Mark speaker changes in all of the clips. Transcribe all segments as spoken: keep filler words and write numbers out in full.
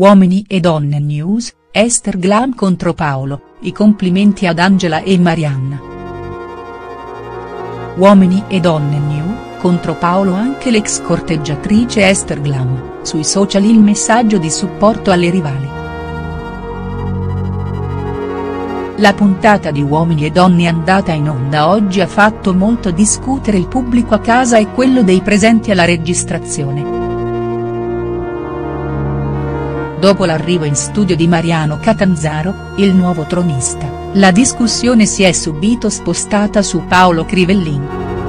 Speaker 1: Uomini e donne news, Ester Glam contro Paolo, i complimenti ad Angela e Marianna. Uomini e donne news, contro Paolo anche l'ex corteggiatrice Ester Glam, sui social il messaggio di supporto alle rivali. La puntata di Uomini e donne andata in onda oggi ha fatto molto discutere il pubblico a casa e quello dei presenti alla registrazione. Dopo l'arrivo in studio di Mariano Catanzaro, il nuovo tronista, la discussione si è subito spostata su Paolo Crivellin.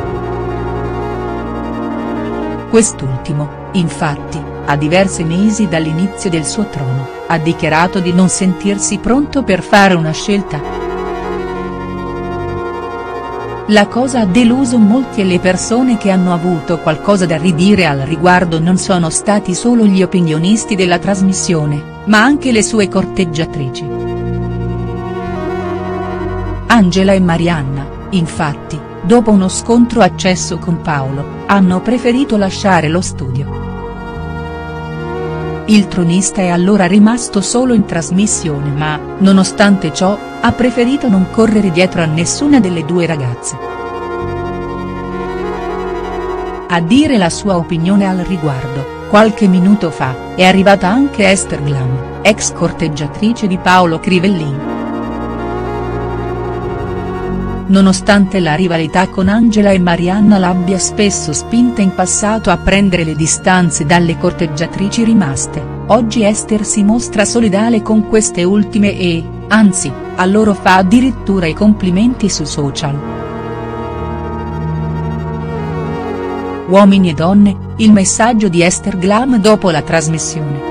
Speaker 1: Quest'ultimo, infatti, a diversi mesi dall'inizio del suo trono, ha dichiarato di non sentirsi pronto per fare una scelta. La cosa ha deluso molti e le persone che hanno avuto qualcosa da ridire al riguardo non sono stati solo gli opinionisti della trasmissione, ma anche le sue corteggiatrici. Angela e Marianna, infatti, dopo uno scontro acceso con Paolo, hanno preferito lasciare lo studio. Il tronista è allora rimasto solo in trasmissione ma, nonostante ciò, ha preferito non correre dietro a nessuna delle due ragazze. A dire la sua opinione al riguardo, qualche minuto fa, è arrivata anche Ester Glam, ex corteggiatrice di Paolo Crivellin. Nonostante la rivalità con Angela e Marianna l'abbia spesso spinta in passato a prendere le distanze dalle corteggiatrici rimaste, oggi Ester si mostra solidale con queste ultime e, anzi, a loro fa addirittura i complimenti su social. Uomini e donne, il messaggio di Ester Glam dopo la trasmissione.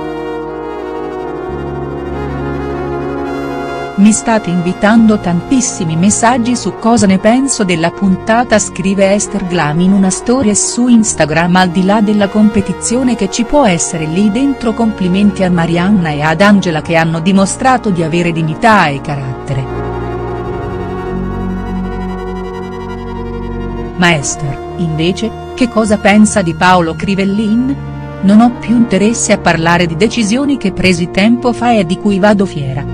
Speaker 1: Mi state invitando tantissimi messaggi su cosa ne penso della puntata, scrive Ester Glam in una storia su Instagram. Al di là della competizione che ci può essere lì dentro, complimenti a Marianna e ad Angela che hanno dimostrato di avere dignità e carattere. Ma Ester, invece, che cosa pensa di Paolo Crivellin? Non ho più interesse a parlare di decisioni che presi tempo fa e di cui vado fiera.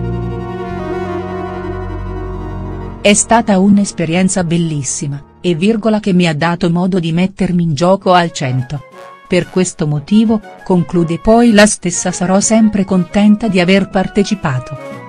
Speaker 1: È stata un'esperienza bellissima, e virgola che mi ha dato modo di mettermi in gioco al cento. Per questo motivo, conclude poi la stessa, sarò sempre contenta di aver partecipato.